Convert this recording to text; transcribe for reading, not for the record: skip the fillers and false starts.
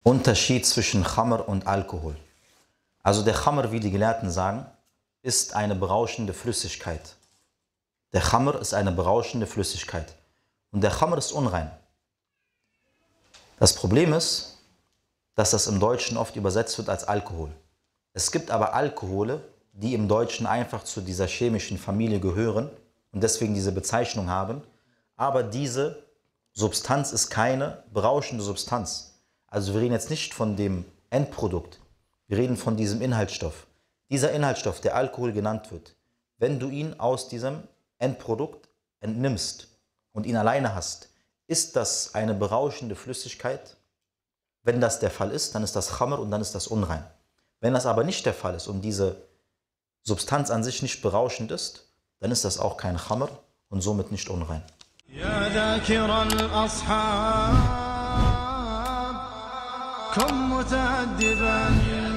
Unterschied zwischen Khamr und Alkohol. Also der Khamr, wie die Gelehrten sagen, ist eine berauschende Flüssigkeit. Der Khamr ist eine berauschende Flüssigkeit. Und der Khamr ist unrein. Das Problem ist, dass das im Deutschen oft übersetzt wird als Alkohol. Es gibt aber Alkohole, die im Deutschen einfach zu dieser chemischen Familie gehören und deswegen diese Bezeichnung haben. Aber diese Substanz ist keine berauschende Substanz. Also wir reden jetzt nicht von dem Endprodukt, wir reden von diesem Inhaltsstoff. Dieser Inhaltsstoff, der Alkohol genannt wird, wenn du ihn aus diesem Endprodukt entnimmst und ihn alleine hast, ist das eine berauschende Flüssigkeit? Wenn das der Fall ist, dann ist das Khamr und dann ist das unrein. Wenn das aber nicht der Fall ist und diese Substanz an sich nicht berauschend ist, dann ist das auch kein Khamr und somit nicht unrein. يا ذاكر الأصحاب كن متأدبا